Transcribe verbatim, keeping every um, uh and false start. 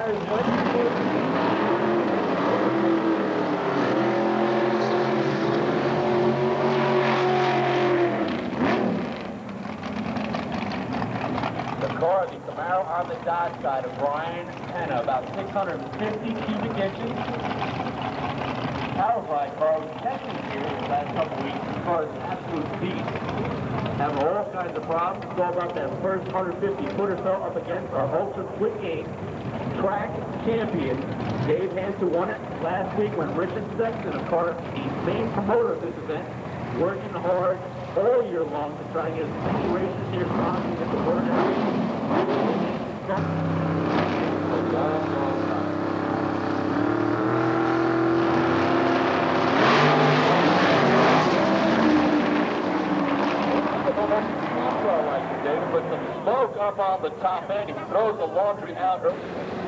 tires went the car, the Camaro on the Dodge side of Brian Penna, about six hundred fifty cubic inches. Powerfly car was testing here in the last couple weeks. The car is an absolute beast. Having all kinds of problems. It's all about that first one hundred fifty foot or so up against our ultra quick game track champion. Dave Hance won it last week when Richard Sexton, of course, the main promoter of this event, working hard all year long to try and get as many races here across and get the word out. A long, long time. Like David, with some smoke up on the top end. He throws the laundry out early.